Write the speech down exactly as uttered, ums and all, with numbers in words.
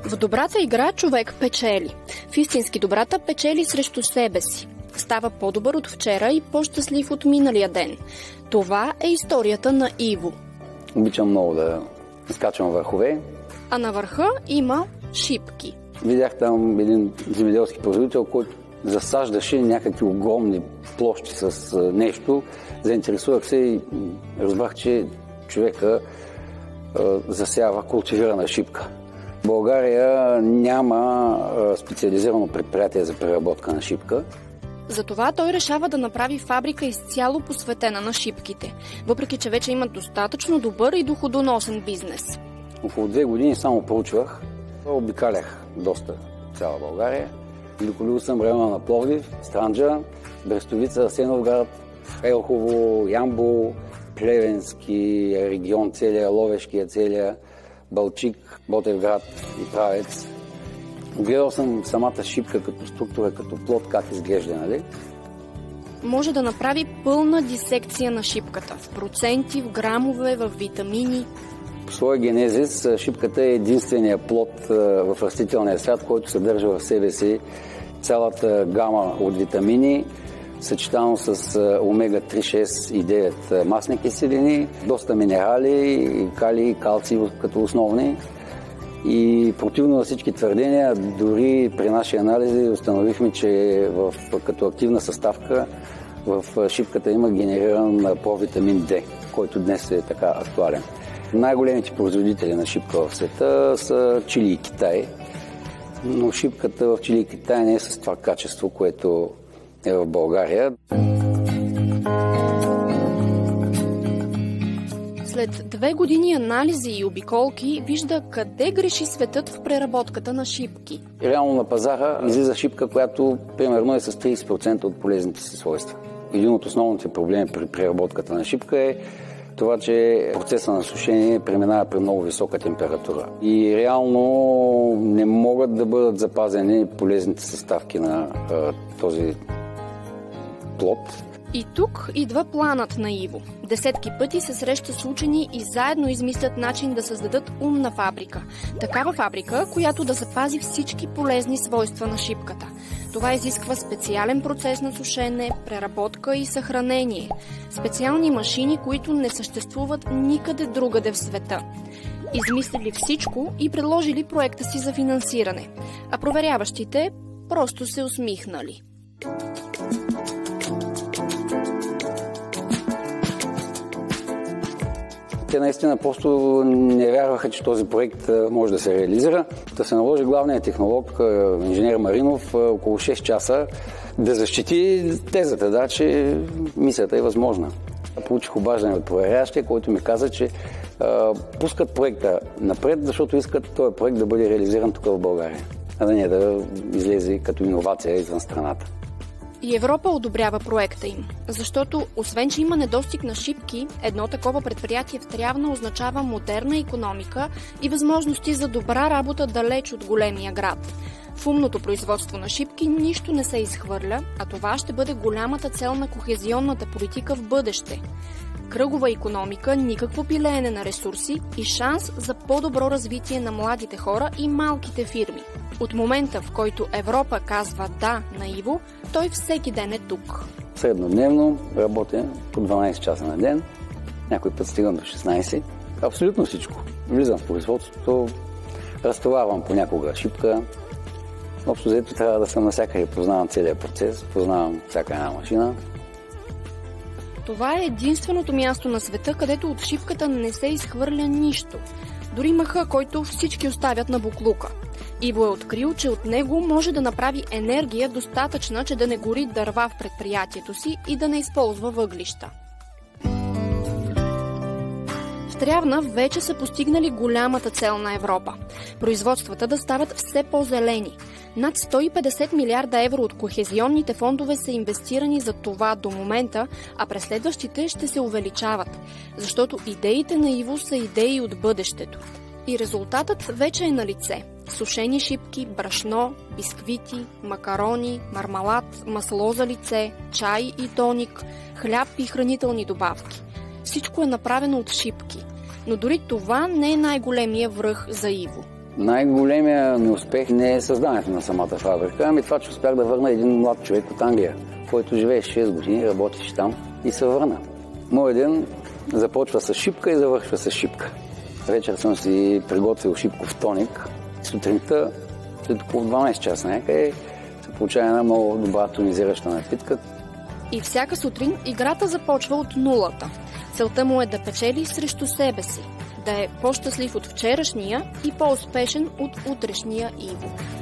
В добрата игра човек печели. В истински добрата печели срещу себе си. Става по-добър от вчера и по-щастлив от миналия ден. Това е историята на Иво. Обичам много да скачам върхове. А на върха има шипки. Видях там един земеделски производител, който засаждаше някакви огромни площи с нещо. Заинтересувах се и разбрах, че човека засява култивирана шипка. В България няма специализирано предприятие за преработка на шипка. Затова той решава да направи фабрика изцяло посветена на шипките, въпреки че вече има достатъчно добър и доходоносен бизнес. Около две години само проучвах, обикалях доста цяла България. Обиколил съм района на Пловдив, Странджа, Брестовица, Асеновград, Елхово, Ямбол, Плевенски регион, целия, Ловешкия, целия, Балчик, Ботевград и Правец. Гледал съм самата шипка като структура, като плод, как изглежда, нали? Може да направи пълна дисекция на шипката. В проценти, в грамове, в витамини. По своя генезис шипката е единствения плод в растителния свят, който съдържа в себе си цялата гама от витамини, съчетано с омега три, шест и девет масни киселини, доста минерали, калий и калци като основни. И противно на всички твърдения, дори при наши анализи установихме, че в, като активна съставка в шипката има генериран провитамин Д, който днес е така актуален. Най-големите производители на шипка в света са Чили и Китай, но шипката в Чили и Китай не е с това качество, което е в България. След две години анализи и обиколки вижда къде греши светът в преработката на шипки. Реално на пазара излиза шипка, която примерно е с трийсет процента от полезните си свойства. Един от основните проблеми при преработката на шипка е това, че процесът на сушение преминава при много висока температура. И реално не могат да бъдат запазени полезните съставки на а, този плод. И тук идва планът на Иво. Десетки пъти се среща с учени и заедно измислят начин да създадат умна фабрика. Такава фабрика, която да запази всички полезни свойства на шипката. Това изисква специален процес на сушене, преработка и съхранение. Специални машини, които не съществуват никъде другаде в света. Измислили всичко и предложили проекта си за финансиране. А проверяващите просто се усмихнали. Те наистина просто не вярваха, че този проект може да се реализира. Да се наложи главният технолог, инженер Маринов, около шест часа да защити тезата, да, че мисията е възможна. Получих обаждане от проверяващия, който ми каза, че а, пускат проекта напред, защото искат този проект да бъде реализиран тук в България, а да не да излезе като иновация извън страната. И Европа одобрява проекта им, защото освен, че има недостиг на шипки, едно такова предприятие в Трявна означава модерна икономика и възможности за добра работа далеч от големия град. В умното производство на шипки нищо не се изхвърля, а това ще бъде голямата цел на кохезионната политика в бъдеще. Кръгова икономика, никакво пилеене на ресурси и шанс за по-добро развитие на младите хора и малките фирми. От момента, в който Европа казва да на Иво, той всеки ден е тук. Среднодневно работя по дванайсет часа на ден, някой път стигам до шестнайсет. Абсолютно всичко. Влизам в производството, разтоварвам понякога шипка. Общо взето трябва да съм навсякъде, познавам целият процес, познавам всяка една машина. Това е единственото място на света, където от шипката не се изхвърля нищо. Дори мъха, който всички оставят на буклука. Иво е открил, че от него може да направи енергия достатъчна, че да не гори дърва в предприятието си и да не използва въглища. В Трявна вече са постигнали голямата цел на Европа – производствата да стават все по-зелени. Над сто и петдесет милиарда евро от кохезионните фондове са инвестирани за това до момента, а през следващите ще се увеличават, защото идеите на Иво са идеи от бъдещето. И резултатът вече е на лице. Сушени шипки, брашно, бисквити, макарони, мармалад, масло за лице, чай и тоник, хляб и хранителни добавки. Всичко е направено от шипки. Но дори това не е най-големия връх за Иво. Най-големия ми успех не е създаването на самата фабрика, ами това, че успях да върна един млад човек от Англия, който живее шест години, работеше там и се върна. Моят ден започва с шипка и завършва с шипка. Вечер съм си приготвил шипков тоник. Сутринта, след около дванайсет часа някъде, се получава една много добра тонизираща напитка. И всяка сутрин играта започва от нулата. Целта му е да печели срещу себе си, да е по-щастлив от вчерашния и по-успешен от утрешния Иво.